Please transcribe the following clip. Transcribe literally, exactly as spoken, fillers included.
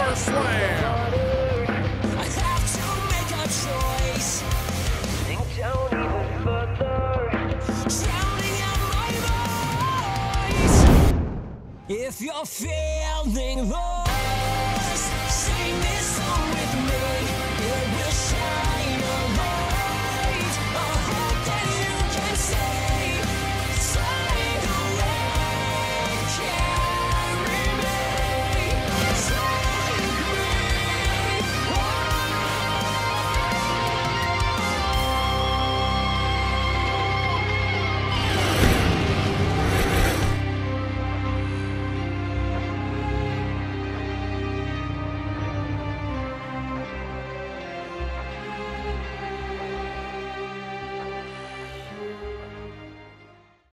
Power Slam. I have to make a choice. Sink down even further. Drowning out my voice. If you're feeling low,